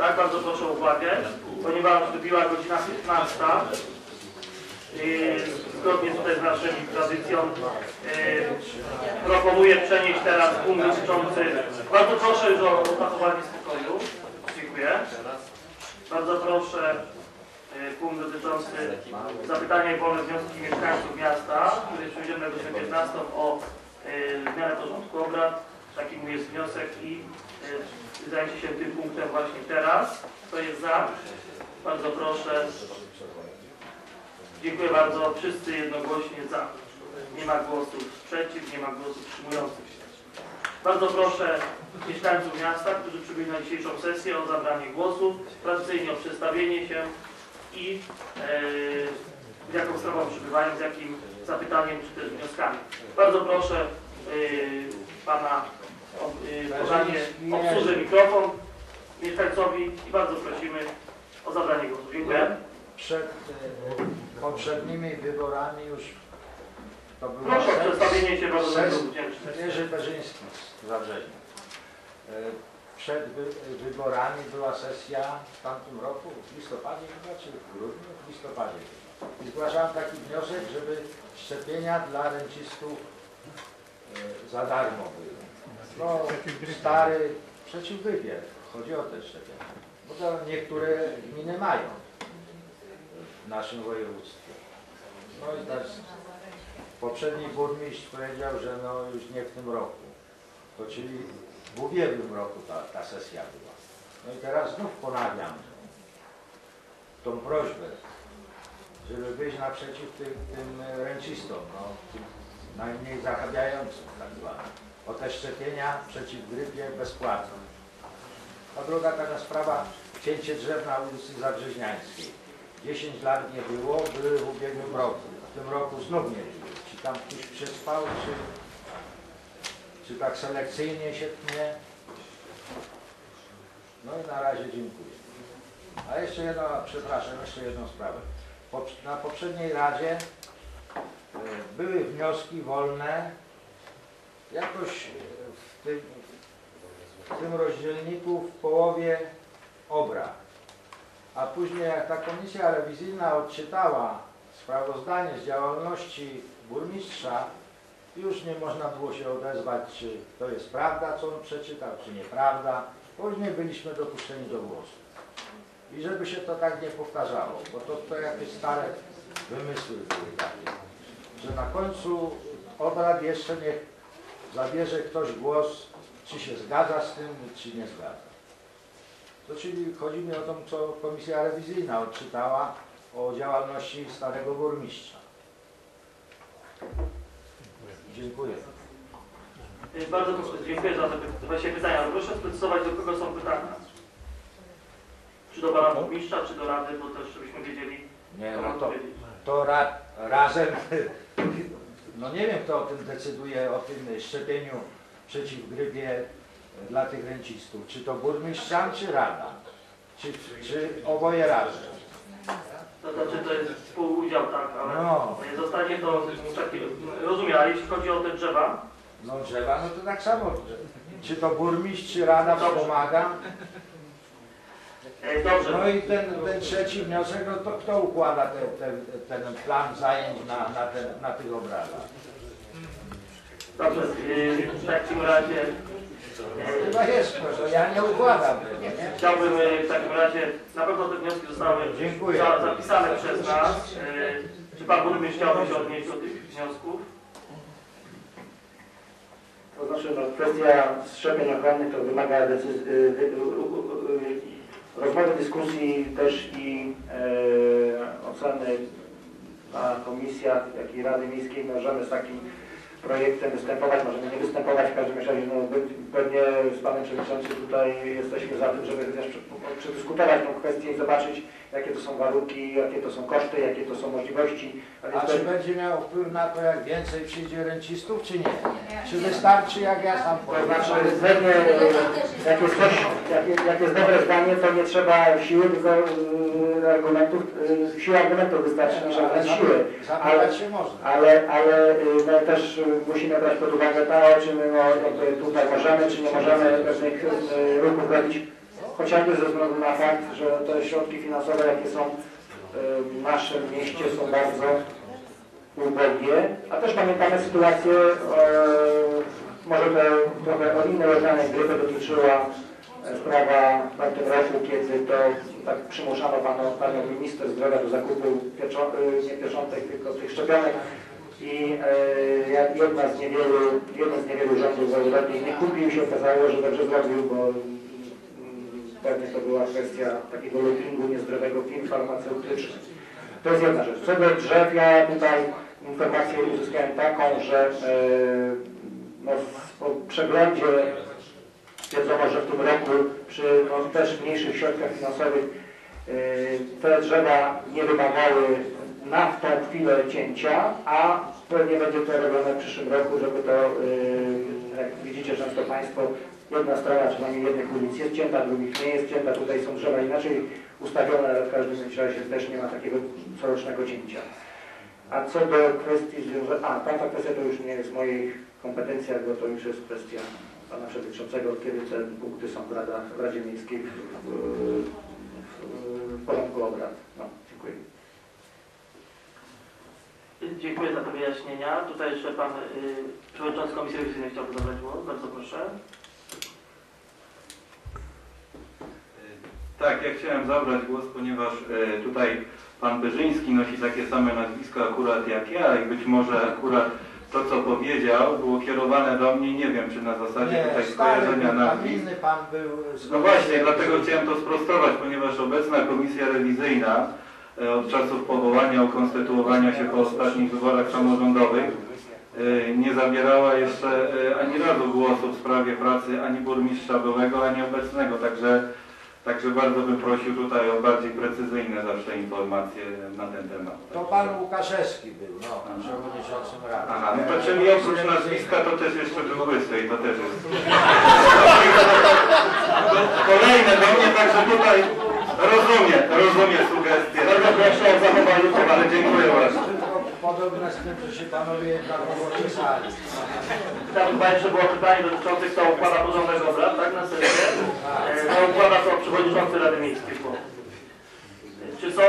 Tak, bardzo proszę o uwagę, ponieważ wybiła godzina 15. Zgodnie tutaj z naszą tradycją proponuję przenieść teraz punkt dotyczący. Bardzo proszę już o zachowanie spokoju. Dziękuję. Bardzo proszę punkt dotyczący zapytania i wolne wnioski mieszkańców miasta, który przejdziemy na godzinę 15 o zmianę porządku obrad. Taki mój jest wniosek i zajęcie się tym punktem właśnie teraz. Kto jest za? Bardzo proszę. Dziękuję bardzo. Wszyscy jednogłośnie za. Nie ma głosów przeciw, nie ma głosów wstrzymujących się. Bardzo proszę mieszkańców miasta, którzy przybyli na dzisiejszą sesję, o zabranie głosu, tradycyjnie o przedstawienie się i z jaką sprawą przybywają, z jakim zapytaniem czy też wnioskami. Bardzo proszę pana o podanie, obsłużę mikrofon mieszkańcowi i bardzo prosimy o zabranie głosu. Dziękuję. Przed poprzednimi wyborami już to było. Proszę o przedstawienie się, bardzo Jerzy Berzyński z Zabrzeżnia. Przed wyborami była sesja w tamtym roku, w listopadzie chyba, czy w grudniu? W listopadzie. I zgłaszałem taki wniosek, żeby szczepienia dla rencistów za darmo były. No, stary przeciwgrypie, chodzi o te szczepienia. Bo to niektóre gminy mają w naszym województwie. No i też poprzedni burmistrz powiedział, że no już nie w tym roku. To czyli w ubiegłym roku ta sesja była. No i teraz znów ponawiam tą prośbę, żeby wyjść naprzeciw tym rencistom, no, tym najmniej zarabiającym tak zwanym, o te szczepienia przeciw grypie bezpłatne. A druga taka sprawa, cięcie drzew na ulicy Zabrzeźniańskiej. 10 lat nie było, były w ubiegłym roku. W tym roku znów nie było. Czy tam ktoś przespał, czy tak selekcyjnie się tnie? No i na razie dziękuję. A jeszcze jedno, przepraszam, jeszcze jedną sprawę. Na poprzedniej Radzie były wnioski wolne jakoś w tym rozdzielniku w połowie obrad. A później jak ta komisja rewizyjna odczytała sprawozdanie z działalności burmistrza, już nie można było się odezwać, czy to jest prawda, co on przeczytał, czy nieprawda. Później byliśmy dopuszczeni do głosu. I żeby się to tak nie powtarzało, bo to jakieś stare wymysły były takie, że na końcu obrad jeszcze niech zabierze ktoś głos, czy się zgadza z tym, czy nie zgadza. To czyli chodzi mi o to, co komisja rewizyjna odczytała o działalności starego burmistrza. Dziękuję. Bardzo dziękuję za te właśnie pytania. Ale proszę sprecyzować, do kogo są pytania. Czy do pana burmistrza, czy do rady, bo też żebyśmy wiedzieli, nie, no to razem, no nie wiem kto o tym decyduje, o tym szczepieniu przeciw grypie dla tych rencistów. Czy to burmistrz sam, czy rada? Czy oboje razem? To znaczy to jest współudział, tak, ale no. Zostanie to taki, rozumiem, ale jeśli chodzi o te drzewa? No drzewa, no to tak samo. Czy to burmistrz, czy rada pomaga? Dobrze. No i ten trzeci wniosek, no to kto układa ten plan zajęć na tych obradach? Dobrze, w takim razie... Chyba jest, proszę, ja nie układam tego, nie? Chciałbym w takim razie, na pewno te wnioski zostały zapisane przez nas. Czy pan burmistrz chciałby się odnieść do tych wniosków? To znaczy, no, kwestia szczepień ochronnych to wymaga rozmowy, dyskusji też i oceny na komisjach, jak i Rady Miejskiej. Możemy z takim projektem występować, możemy nie występować, w każdym razie no, pewnie z panem przewodniczącym tutaj jesteśmy za tym, żeby też przedyskutować tę kwestię i zobaczyć, jakie to są warunki, jakie to są koszty, jakie to są możliwości. A czy będzie miało wpływ na to, jak więcej przyjdzie rencistów, czy nie? Czy wystarczy, jak ja sam powiem? To znaczy, pewnie, jak jest dobre zdanie, to nie trzeba siły, tylko argumentów, siła argumentów wystarczy niż argument siły. Zapytać się można. Ale no, też musimy brać pod uwagę to, czy my tutaj możemy, czy nie możemy pewnych ruchów robić chociażby ze względu na fakt, że te środki finansowe, jakie są w naszym mieście, są bardzo ubogie, a też pamiętamy sytuację, może trochę o innej odmianie grypy dotyczyła sprawa w tamtym roku, kiedy to tak przymuszano panią minister zdrowia do zakupu nie pieczątek, tylko tych szczepionek i jeden z niewielu rządów w Europie nie kupił, się okazało, że dobrze zrobił, bo pewnie to była kwestia takiego lobbingu niezdrowego firm farmaceutycznych. To jest jedna rzecz. Co do drzew, ja tutaj informację uzyskałem taką, że no, po przeglądzie stwierdzono, że w tym roku przy też mniejszych środkach finansowych te drzewa nie wymagały na tą chwilę cięcia, a pewnie będzie to robione w przyszłym roku, żeby to, jak widzicie często Państwo, jedna strona, czy przynajmniej jednych ulic jest cięta, drugich nie jest cięta, tutaj są drzewa inaczej ustawione, ale w każdym razie też nie ma takiego corocznego cięcia. A co do kwestii związanej, tamta kwestia to już nie jest w moich kompetencjach, bo to już jest kwestia pana przewodniczącego, kiedy te punkty są w Radzie Miejskiej w porządku obrad. No, dziękuję. Dziękuję za te wyjaśnienia. Tutaj jeszcze pan przewodniczący Komisji Rewizyjnej chciałby zabrać głos. Bardzo proszę. Tak, ja chciałem zabrać głos, ponieważ tutaj pan Pyrzyński nosi takie same nazwisko akurat jak ja i być może akurat to, co powiedział, było kierowane do mnie, nie wiem, czy na zasadzie tutaj skojarzenia nazwisk. Inny pan był. No właśnie, dlatego chciałem to sprostować, ponieważ obecna Komisja Rewizyjna od czasów powołania, ukonstytuowania się po ostatnich wyborach samorządowych nie zabierała jeszcze ani razu głosu w sprawie pracy ani burmistrza byłego, ani obecnego, także bardzo bym prosił tutaj o bardziej precyzyjne zawsze informacje na ten temat. To pan Łukaszewski był, no, przewodniczącym Rady. Aha, no to czyli oprócz nazwiska to też jeszcze był Łysy i to też jest. Kolejne do mnie, także tutaj rozumiem sugestie. Bardzo proszę o zachowanie powagi. Dziękuję bardzo. Podobne z tym, że się panowie jednak oczesali. Tam chyba jeszcze było pytanie dotyczące, kto układa porządek obrad, tak, na sesję. No, układa to przewodniczący Rady Miejskiej. Czy są...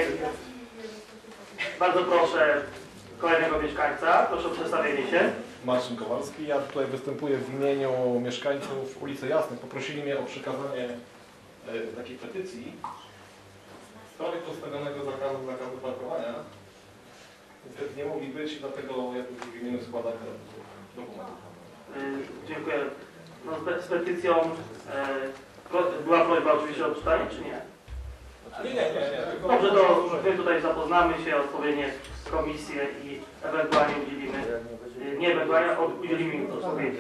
Bardzo proszę kolejnego mieszkańca, proszę o przedstawienie się. Marcin Kowalski. Ja tutaj występuję w imieniu mieszkańców ulicy Jasnej. Poprosili mnie o przekazanie takiej petycji w sprawie postawionego zakazu parkowania. Niestety nie mogli być, dlatego ja tu w imieniu składam dokument. Dziękuję. No, z petycją była prośba oczywiście o odczytanie, czy nie? Nie. Dobrze, to my tutaj zapoznamy się, odpowiednie komisje i ewentualnie udzielimy, nie ewentualnie, udzielimy im odpowiedzi.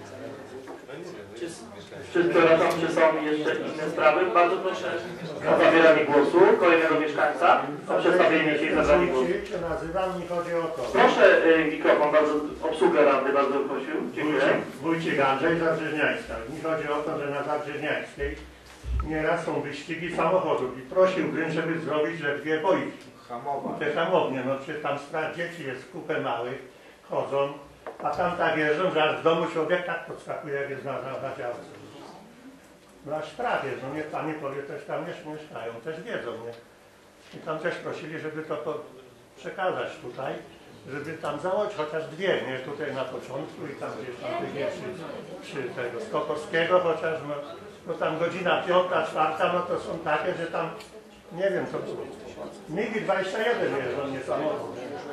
Czy są jeszcze inne sprawy? Bardzo proszę o zabieranie głosu kolejnego mieszkańca, o przedstawienie się i zabranie głosu. Nazywam, nie chodzi o to. Proszę mikrofon, obsługę Rady bardzo prosił. Dziękuję. Wójcik Andrzej Zabrzeżniańska. Mi chodzi o to, że na Zabrzeżniańskiej nieraz są wyścigi samochodów i prosiłbym, żeby zrobić dwie bojki. Te hamownie, no czy tam strach dzieci jest kupę małych, chodzą, a tam tak jeżdżą, że aż w domu człowiek tak podskakuje, jak jest na działce. No aż prawie, no nie panie powie, też tam mieszkają, też wiedzą, nie? I tam też prosili, żeby to przekazać tutaj, żeby tam założyć chociaż dwie, nie? Tutaj na początku i tam gdzieś tam przy tego Skokorskiego chociaż, no tam godzina 5, 4, no to są takie, że tam, nie wiem co było. MIG 21 jeżdżą, nie samochód.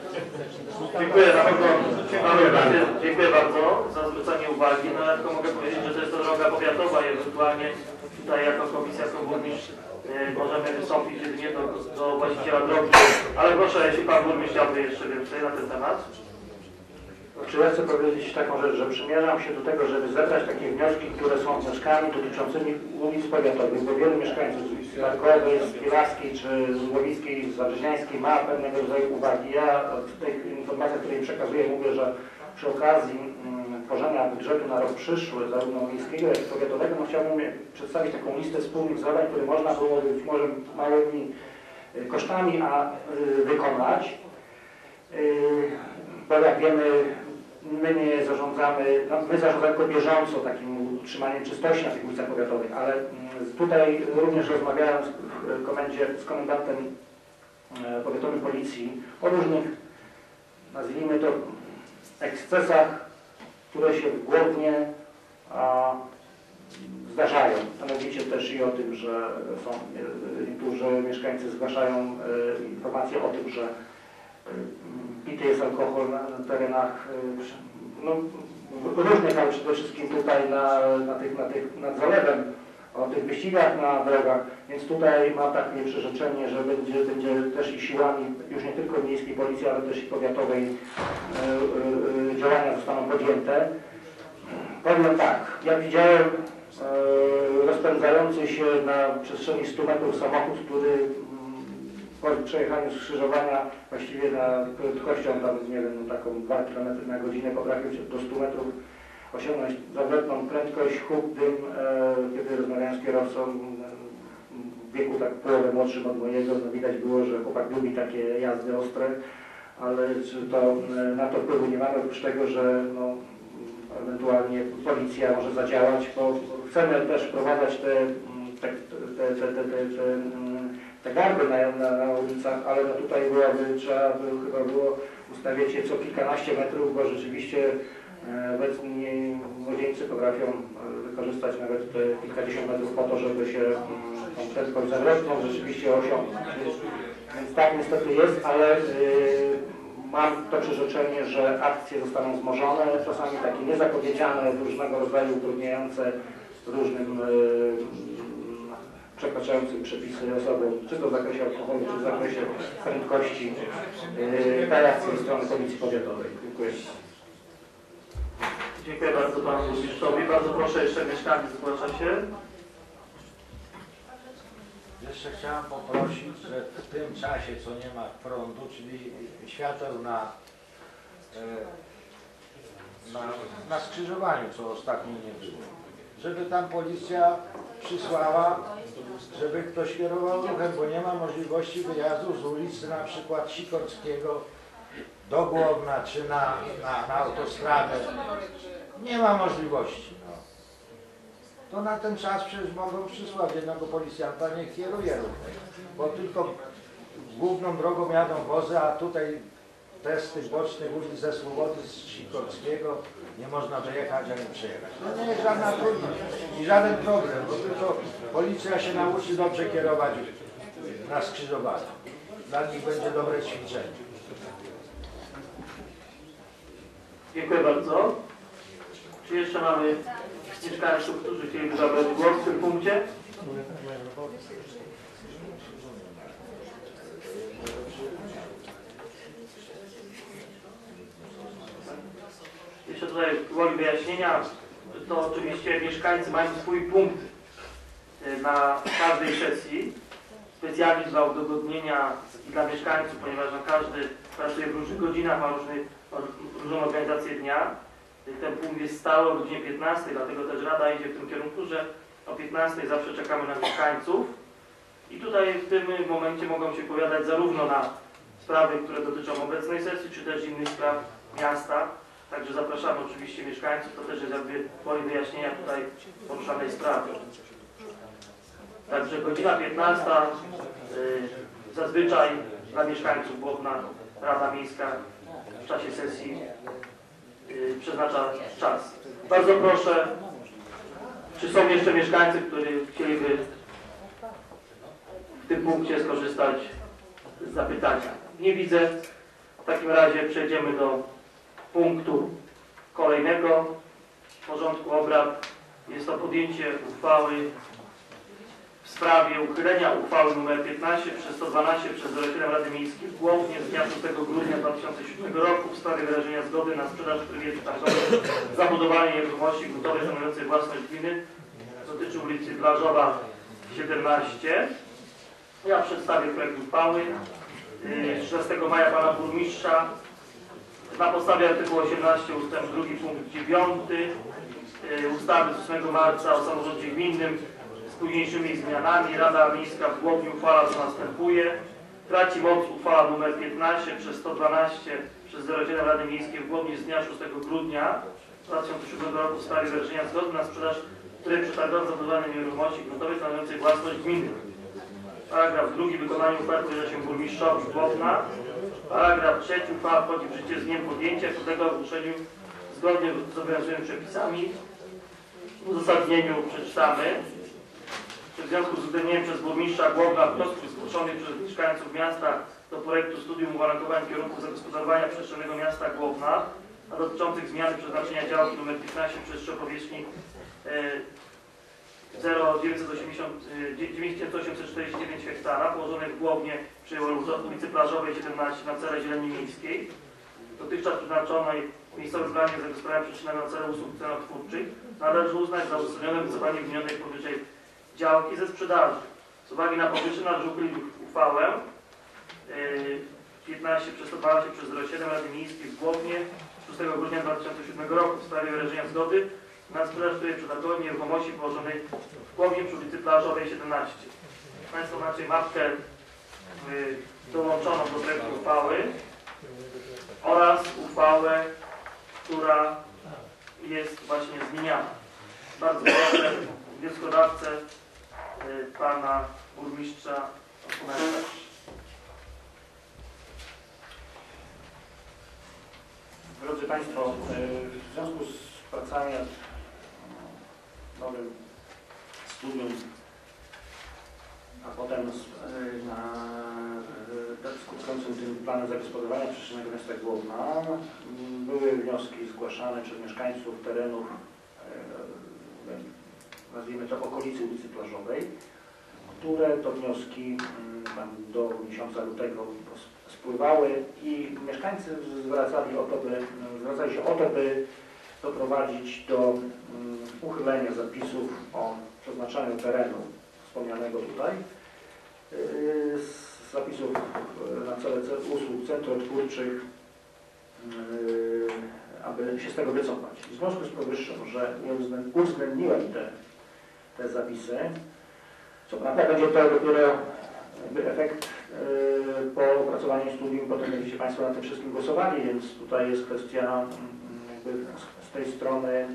Dziękuję bardzo za zwrócenie uwagi. No ja tylko mogę powiedzieć, że to jest to droga powiatowa i ewentualnie tutaj jako komisja, jako burmistrz możemy wystąpić jedynie do właściciela drogi. Ale proszę, jeśli pan burmistrz chciałby jeszcze więcej na ten temat. Czy ja chcę powiedzieć taką rzecz, że przymierzam się do tego, żeby zebrać takie wnioski, które są wnioskami dotyczącymi ulic powiatowych, bo wielu mieszkańców z ulicy Parkowej, z Pilarskiej czy z Łowickiej, z Zabrzeżniańskiej ma pewnego rodzaju uwagi. Ja w tych informacjach, które im przekazuję, mówię, że przy okazji tworzenia budżetu na rok przyszły, zarówno miejskiego, jak i powiatowego, no chciałbym przedstawić taką listę wspólnych zadań, które można było być może małymi kosztami wykonać. Bo jak wiemy, my nie zarządzamy, my zarządzamy tylko bieżąco takim utrzymaniem czystości na tych ulicach powiatowych, ale tutaj również rozmawiałem z komendantem powiatowym policji o różnych, nazwijmy to, ekscesach, które się w Głodnie zdarzają. Mianowicie też i o tym, że są niektórzy mieszkańcy zgłaszają informacje o tym, że pity jest alkohol na terenach no, różnych, ale przede wszystkim tutaj nad zalewem, o tych wyścigach na drogach, więc tutaj mam takie przyrzeczenie, że będzie też i siłami już nie tylko miejskiej policji, ale też i powiatowej działania zostaną podjęte. Powiem tak, jak widziałem rozpędzający się na przestrzeni 100 metrów samochód, który po przejechaniu skrzyżowania właściwie na prędkością tam, nie wiem, taką 2 km na godzinę potrafił do 100 metrów osiągnąć zawrotną prędkość, huk, dym, kiedy rozmawiałem z kierowcą w wieku tak połowę młodszym od mojego, no widać było, że chłopak lubi takie jazdy ostre, ale czy to na to wpływu nie mamy, oprócz tego, że no, ewentualnie policja może zadziałać, bo chcemy też wprowadzać te gardy na ulicach, ale no tutaj trzeba by chyba było ustawiać je co kilkanaście metrów, bo rzeczywiście obecni młodzieńcy potrafią wykorzystać nawet te kilkadziesiąt metrów po to, żeby się tą prędkość zawrotną rzeczywiście osiągnąć. Więc tak niestety jest, ale mam to przyrzeczenie, że akcje zostaną wzmożone, czasami takie niezapowiedziane, różnego rodzaju utrudniające różnym przekraczającym przepisy osobom, czy to w zakresie alkoholu, czy w zakresie prędkości, te akcje ze strony Policji Powiatowej. Dziękuję. Dziękuję bardzo panu burmistrzowi. Bardzo proszę, jeszcze mieszkaniec zgłasza się. Jeszcze chciałem poprosić, że w tym czasie, co nie ma prądu, czyli świateł na skrzyżowaniu, co ostatnio nie było, żeby tam policja przysłała, żeby ktoś kierował ruchem, bo nie ma możliwości wyjazdu z ulicy na przykład Sikorskiego do Głodna czy na autostradę. Nie ma możliwości. No. To na ten czas przecież mogą przysłać jednego policjanta, niech kieruje ruchem, bo tylko główną drogą jadą wozy, a tutaj też z tych bocznych ulic ze Swobody, z Sikorskiego nie można dojechać ani przejechać. To nie jest żadna trudność i żaden problem, bo tylko policja się nauczy dobrze kierować na skrzyżowaniu. Dla nich będzie dobre ćwiczenie. Dziękuję bardzo. Czy jeszcze mamy mieszkańców, którzy chcieliby zabrać głos w tym punkcie? Jeszcze tutaj woli wyjaśnienia, to oczywiście mieszkańcy mają swój punkt na każdej sesji, specjalnie dla udogodnienia i dla mieszkańców, ponieważ każdy pracuje w różnych godzinach, ma różną organizację dnia. Ten punkt jest stały o godzinie 15, dlatego też Rada idzie w tym kierunku, że o 15 zawsze czekamy na mieszkańców. I tutaj w tym momencie mogą się powiadać zarówno na sprawy, które dotyczą obecnej sesji, czy też innych spraw miasta. Także zapraszamy oczywiście mieszkańców, to też jest jakby woli wyjaśnienia tutaj poruszanej sprawy. Także godzina 15, zazwyczaj dla mieszkańców Głodna Rada Miejska w czasie sesji przeznacza czas. Bardzo proszę, czy są jeszcze mieszkańcy, którzy chcieliby w tym punkcie skorzystać z zapytania? Nie widzę. W takim razie przejdziemy do punktu kolejnego porządku obrad. Jest to podjęcie uchwały w sprawie uchylenia uchwały nr 15 przez 112 przez 07 Rady Miejskiej w Głodnie z dnia 6 grudnia 2007 roku w sprawie wyrażenia zgody na sprzedaż w trybie przetargowym zabudowania nieruchomości gruntowej stanowiącej własność gminy. Dotyczy ulicy Plażowa 17. Ja przedstawię projekt uchwały 16 maja pana burmistrza na podstawie artykułu 18 ust. 2 punkt 9 ustawy z 8 marca o samorządzie gminnym z późniejszymi zmianami Rada Miejska w Głodniu uchwala, co następuje. Traci moc uchwała nr 15 przez 112 przez 07 Rady Miejskiej w Głownie z dnia 6 grudnia 2007 roku w sprawie wyrażenia zgody na sprzedaż tryb przetargowy zabudowanej nieruchomości gruntowej stanowiącej własność gminy. Paragraf 2. Wykonanie uchwały powierza się burmistrzowi Głowna. Paragraf 3. Uchwała wchodzi w życie z dniem podjęcia, podlega ogłoszeniu zgodnie z obowiązującymi przepisami. W uzasadnieniu przeczytamy. W związku z uwzględnieniem przez burmistrza Głowna wniosków zgłoszonych przez mieszkańców miasta do projektu studium uwarunkowań kierunków zagospodarowania przestrzennego miasta Głowna, a dotyczących zmiany przeznaczenia działki nr 15 przestrzeń powierzchni 9849 hektara położonej w Głownie przy ulicy Plażowej 17 na cele zieleni miejskiej, dotychczas przeznaczonej w miejscowym planie zagospodarowania przestrzennego na cele usług cenotwórczych, należy uznać za uzasadnione wycofanie wymienionej powyżej działki ze sprzedaży. Z uwagi na powyższe należy uchylić uchwałę 15 przez 112 przez 07 Rady Miejskiej w Głownie 6 grudnia 2007 roku w sprawie wyrażenia zgody na sprzedaż której przetargowej nieruchomości położonej w Głownie przy ulicy Plażowej 17. Państwo macie mapkę dołączoną do projektu uchwały oraz uchwałę, która jest właśnie zmieniana. Bardzo proszę wnioskodawcę pana burmistrza o komentarz. Drodzy Państwo, w związku z pracami nad nowym studium, a potem skutkującym tym planem zagospodarowania przestrzennego miasta Głowna były wnioski zgłaszane przez mieszkańców terenów, nazwijmy to okolicy ulicy Plażowej, które to wnioski tam do miesiąca lutego spływały i mieszkańcy zwracali się o to, by doprowadzić do uchylenia zapisów o przeznaczaniu terenu wspomnianego tutaj, z zapisów na cele usług centrotwórczych, aby się z tego wycofać. W związku z powyższym, że nie uwzględniłem te zapisy, co prawda będzie to dopiero efekt po opracowaniu studium, potem będziecie Państwo na tym wszystkim głosowali, więc tutaj jest kwestia jakby z tej strony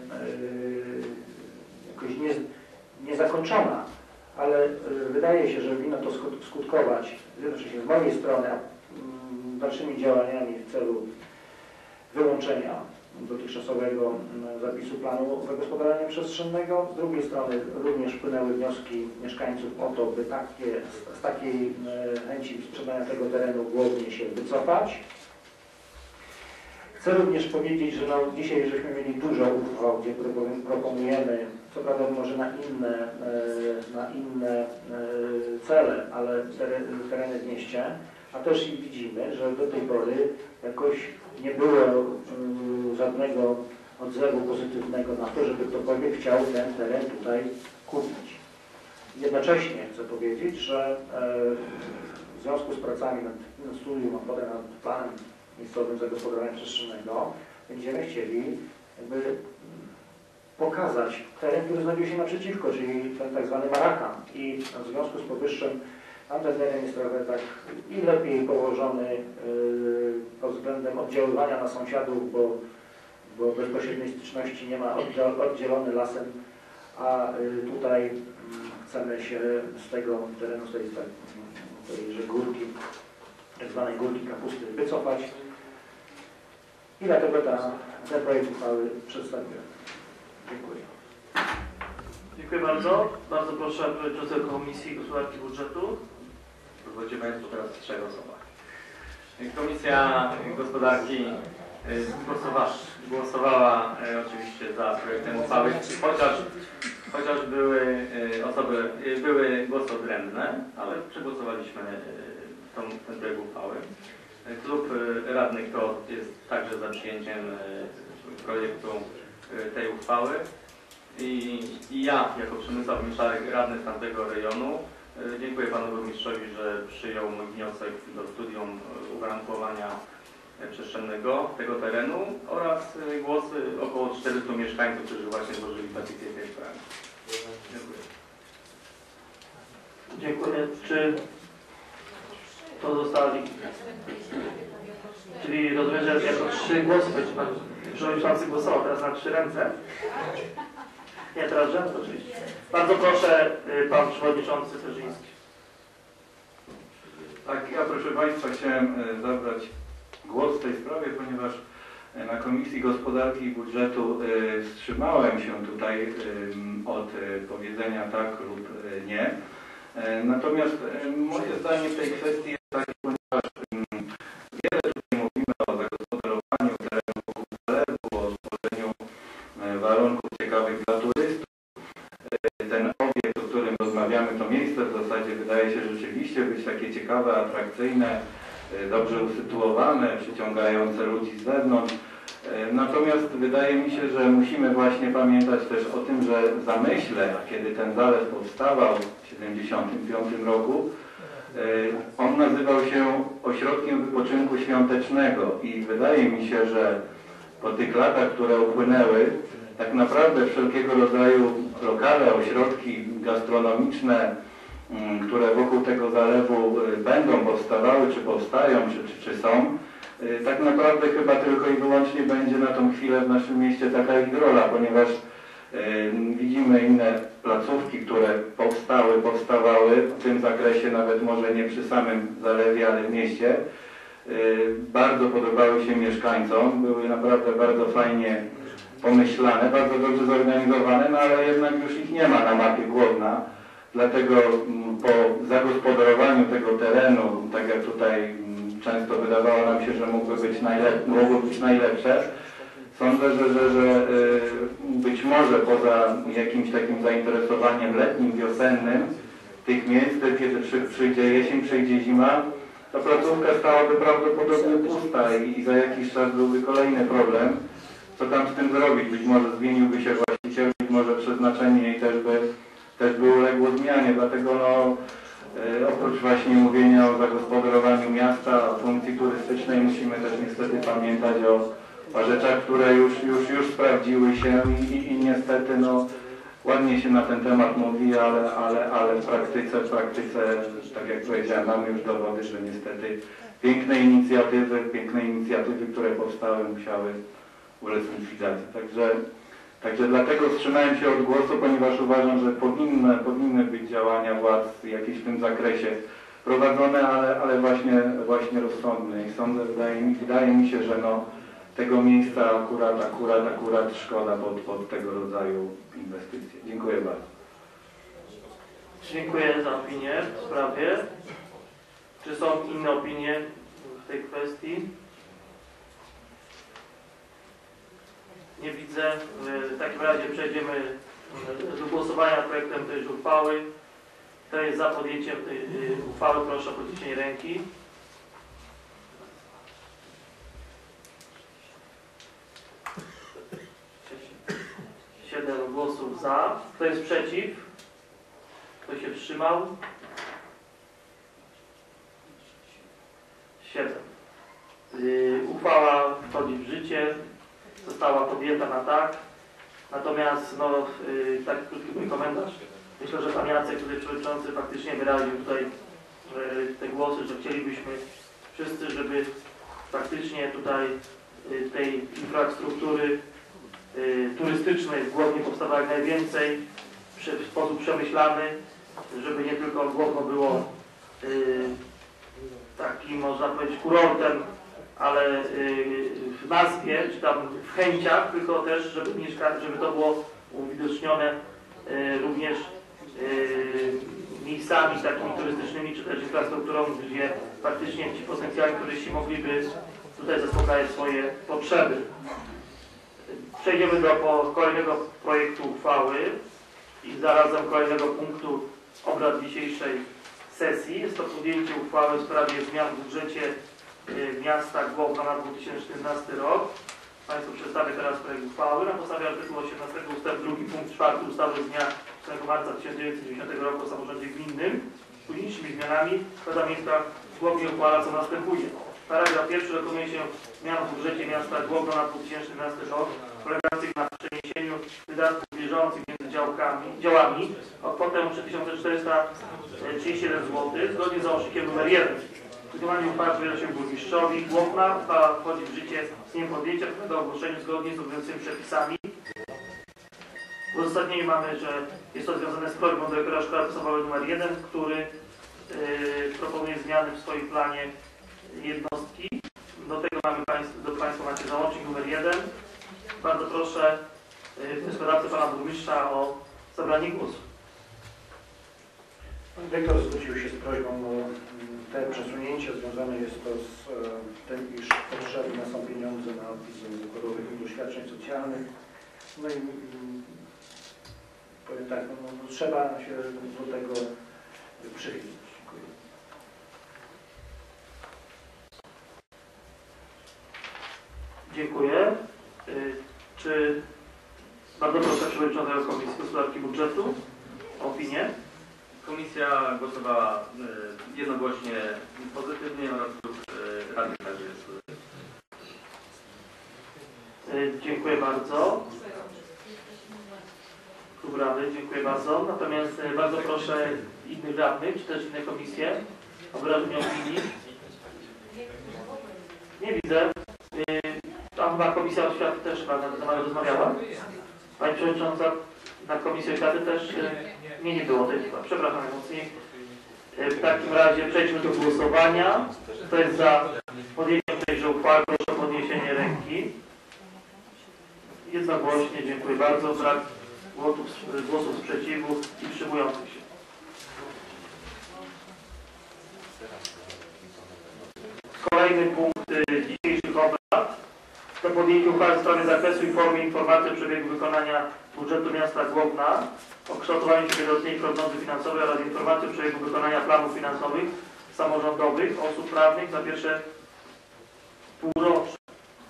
jakoś niezakończona, ale wydaje się, że powinno to skutkować jednocześnie z mojej strony dalszymi działaniami w celu wyłączenia dotychczasowego zapisu planu zagospodarowania przestrzennego. Z drugiej strony również wpłynęły wnioski mieszkańców o to, by z takiej chęci sprzedania tego terenu Głownie się wycofać. Chcę również powiedzieć, że dzisiaj żeśmy mieli dużo uchwał, gdzie proponujemy, co prawda może na inne cele, ale tereny w mieście, a też i widzimy, że do tej pory jakoś nie było żadnego odzewu pozytywnego na to, żeby ktokolwiek chciał ten teren tutaj kupić. Jednocześnie chcę powiedzieć, że w związku z pracami nad studium, a potem nad planem miejscowym zagospodarowania przestrzennego będziemy chcieli jakby pokazać teren, który znajduje się naprzeciwko, czyli ten tak zwany Marakan. I w związku z powyższym tamten teren jest trochę tak i lepiej położony pod względem oddziaływania na sąsiadów, bo bezpośredniej styczności nie ma, oddzielony lasem, a tutaj chcemy się z tego terenu, z tejże górki, tak zwanej górki kapusty wycofać i dlatego ten projekt uchwały przedstawiłem. Dziękuję. Dziękuję bardzo. Bardzo proszę przewodniczącego Komisji Gospodarki Budżetu. Pozwólcie Państwo teraz w 3 osobach. Komisja Gospodarki głosowała oczywiście za projektem uchwały, chociaż były głosy odrębne, ale przegłosowaliśmy ten projekt uchwały. Klub radnych to jest także za przyjęciem projektu tej uchwały i ja jako Przemysław Miszarek, radny z tamtego rejonu, dziękuję Panu Burmistrzowi, że przyjął mój wniosek do studium uwarunkowania przestrzennego tego terenu oraz głosy około 400 mieszkańców, którzy właśnie złożyli petycję w tej sprawie. Dziękuję. Dziękuję. Czy pozostali Czyli rozumiem, że jako 3 głosy będzie pan przewodniczący głosował teraz na 3 ręce. Nie, teraz rzęd oczywiście. Bardzo proszę, pan przewodniczący Ferzyński. Tak, ja proszę Państwa chciałem zabrać głos w tej sprawie, ponieważ na Komisji Gospodarki i Budżetu wstrzymałem się tutaj od powiedzenia tak lub nie. Natomiast moje zdanie w tej kwestii jest takie, ponieważ wiele tutaj mówimy o zagospodarowaniu terenu wokół zalewu, o stworzeniu warunków ciekawych dla turystów. Ten obiekt, o którym rozmawiamy, to miejsce w zasadzie wydaje się rzeczywiście być takie ciekawe, atrakcyjne, dobrze usytuowane, przyciągające ludzi z zewnątrz. Natomiast wydaje mi się, że musimy właśnie pamiętać też o tym, że w zamyśle, kiedy ten zalew powstawał w 1975 roku, on nazywał się ośrodkiem wypoczynku świątecznego i wydaje mi się, że po tych latach, które upłynęły, tak naprawdę wszelkiego rodzaju lokale, ośrodki gastronomiczne, które wokół tego zalewu będą powstawały, czy powstają, czy są, tak naprawdę chyba tylko i wyłącznie będzie na tą chwilę w naszym mieście taka ich rola, ponieważ widzimy inne placówki, które powstawały w tym zakresie, nawet może nie przy samym zalewie, ale w mieście. Bardzo podobały się mieszkańcom, były naprawdę bardzo fajnie pomyślane, bardzo dobrze zorganizowane, no ale jednak już ich nie ma na mapie Głowna. Dlatego po zagospodarowaniu tego terenu, tak jak tutaj często wydawało nam się, że mogło być najlepsze, sądzę, że być może poza jakimś takim zainteresowaniem letnim, wiosennym tych miejsc, kiedy przyjdzie jesień, przyjdzie zima, ta placówka stałaby prawdopodobnie pusta i za jakiś czas byłby kolejny problem. Co tam z tym zrobić? Być może zmieniłby się właściciel, być może przeznaczenie jej też by uległo zmianie, dlatego no, oprócz właśnie mówienia o zagospodarowaniu miasta, o funkcji turystycznej, musimy też niestety pamiętać o rzeczach, które już sprawdziły się i niestety no, ładnie się na ten temat mówi, ale w praktyce, tak jak powiedziałem, mamy już dowody, że niestety piękne inicjatywy, które powstały, musiały ulec likwidacji. Także dlatego wstrzymałem się od głosu, ponieważ uważam, że powinny być działania władz jakieś w tym zakresie prowadzone, ale właśnie rozsądne. I sądzę, wydaje mi się, że no, tego miejsca akurat szkoda pod tego rodzaju inwestycje. Dziękuję bardzo. Dziękuję za opinię w sprawie. Czy są inne opinie w tej kwestii? Nie widzę. W takim razie przejdziemy do głosowania nad projektem tej uchwały. Kto jest za podjęciem tej uchwały, proszę o podniesienie ręki. Siedem głosów za. Kto jest przeciw? Kto się wstrzymał? 7. Uchwała wchodzi w życie. Została podjęta na tak. Natomiast, no, taki krótki mój komentarz. Myślę, że pan Jacek, tutaj przewodniczący, faktycznie wyraził tutaj te głosy, że chcielibyśmy wszyscy, żeby faktycznie tutaj tej infrastruktury turystycznej w Głownie powstawało jak najwięcej w sposób przemyślany, żeby nie tylko Głowno było takim, można powiedzieć, kurortem, ale w nazwie, czy tam w chęciach, tylko też, żeby to było uwidocznione również miejscami takimi turystycznymi, czy też infrastrukturą, gdzie faktycznie ci potencjalni turyści mogliby tutaj zaspokajać swoje potrzeby. Przejdziemy do kolejnego projektu uchwały i zarazem kolejnego punktu obrad dzisiejszej sesji. Jest to podjęcie uchwały w sprawie zmian w budżecie miasta Głowna na 2014 rok. Państwu przedstawię teraz projekt uchwały. Na podstawie artykułu 18 ust. 2 punkt 4 ustawy z dnia 8 marca 1990 roku o samorządzie gminnym z późniejszymi zmianami Rada Miejska w Głownie uchwala co następuje. Paragraf pierwszy dokonuje się zmian w budżecie miasta Głowna na 2014 rok polegających na przeniesieniu wydatków bieżących między działami o kwotę 3431 zł zgodnie z załącznikiem nr 1. Wykonanie uchwały powierza się burmistrzowi. Główna uchwała wchodzi w życie z dniem podjęcia do ogłoszenia zgodnie z obowiązującymi przepisami. W uzasadnieniu mamy, że jest to związane z prośbą dyrektora szkoły podstawowej nr 1, który proponuje zmiany w swoim planie jednostki. Do tego mamy Państwo macie załącznik nr 1. Bardzo proszę wnioskodawcę pana burmistrza o zabranie głosu. Pan dyrektor zwrócił się z prośbą o te przesunięcie. Związane jest to z tym, iż potrzebne są pieniądze na odpis Zakładowy Fundusz Świadczeń Socjalnych. No i powiem tak, no, trzeba się do tego przychylić. Dziękuję. Dziękuję. Czy bardzo proszę przewodniczącego Komisji Gospodarki Budżetu o opinię? Komisja głosowała jednogłośnie pozytywnie oraz klub radny także jest pozytywny. Dziękuję bardzo. Klub Rady, dziękuję bardzo. Natomiast bardzo proszę innych radnych, czy też inne komisje o wyrażenie opinii. Nie widzę. A chyba Komisja Oświaty też chyba na ten temat rozmawiała. Pani Przewodnicząca, na Komisji Oświaty też nie było tej chyba. Przepraszam najmocniej. W takim razie przejdźmy do głosowania. Kto jest za podjęciem tejże uchwały, proszę o podniesienie ręki. Jednogłośnie, dziękuję bardzo. Brak głosów sprzeciwu i wstrzymujących się. Kolejny punkt dzisiejszych obrad to podjęcie uchwały w sprawie zakresu i formy informacji o przebiegu wykonania budżetu miasta Głowna, o kształtowaniu się wieloletniej prognozy finansowej oraz informacji o przebiegu wykonania planów finansowych samorządowych osób prawnych za pierwsze półrocze.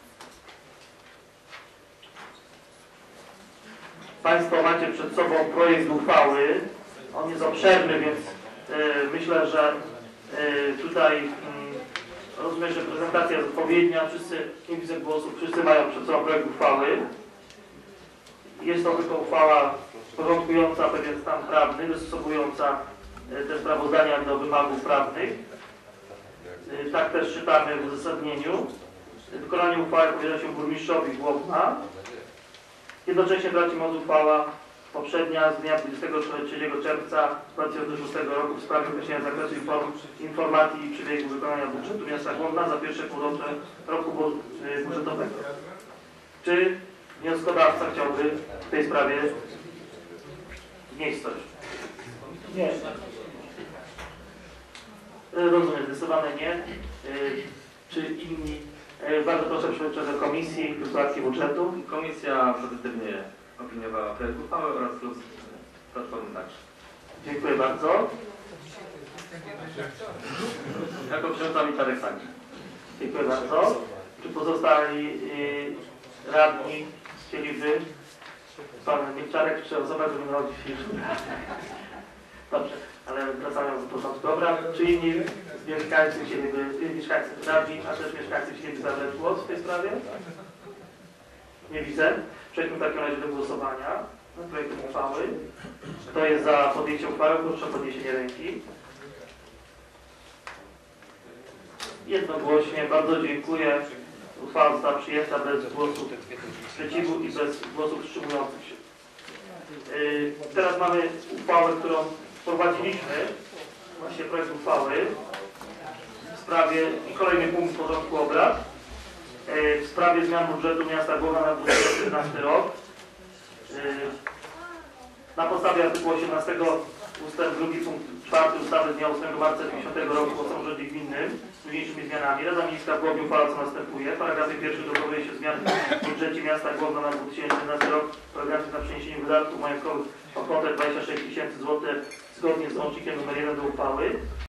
Państwo macie przed sobą projekt uchwały. On jest obszerny, więc myślę, że tutaj rozumiem, że prezentacja jest odpowiednia. Wszyscy, nie widzę głosów, wszyscy mają przed sobą projekt uchwały. Jest to tylko uchwała porządkująca pewien stan prawny, dostosowująca te sprawozdania do wymogów prawnych. Tak też czytamy w uzasadnieniu. Wykonanie uchwały powierza się burmistrzowi Głowna. Jednocześnie braci mocy uchwała poprzednia z dnia 23 czerwca 2006 roku w sprawie określenia zakresu informacji i przebiegu wykonania budżetu miasta Głowna za pierwsze półrocze roku budżetowego. Czy wnioskodawca chciałby w tej sprawie wnieść coś? Nie. Rozumiem, zdecydowanie nie. Czy inni? Bardzo proszę przewodniczącego Komisji Gospodarki Budżetu. Komisja pozytywnie opiniowała projekt uchwały oraz klub Platformy także. Dziękuję bardzo. Jako przewodniczący Czarek Sagi. Dziękuję bardzo. Czy pozostali radni chcieliby pan Mieszczarek czy osoba, żeby narodzić się już? Dobrze, ale wracamy do porządku obrad. Czy inni mieszkańcy chcieliby, radni, a też mieszkańcy chcieliby zabrać głos w tej sprawie? Nie widzę. Przejdźmy w takim razie do głosowania nad projektem uchwały. Kto jest za podjęciem uchwały, proszę o podniesienie ręki. Jednogłośnie. Bardzo dziękuję. Uchwała została przyjęta bez głosów sprzeciwu i bez głosów wstrzymujących się. Teraz mamy uchwałę, którą wprowadziliśmy, właśnie projekt uchwały w sprawie i kolejny punkt porządku obrad w sprawie zmian budżetu miasta Głowna na 2014 rok. Na podstawie artykułu 18 ustęp 2 punkt 4 ustawy z dnia 8 marca 1990 roku o samorządzie gminnym z późniejszymi zmianami Rada Miejska w Głownie uchwala co następuje. Paragrafie pierwszy dokonuje się zmian w budżecie miasta Głowna na 2011 rok. Paragrafy na przeniesieniu wydatków majątkowych o kwotę 26 000 zł zgodnie z załącznikiem nr 1 do uchwały.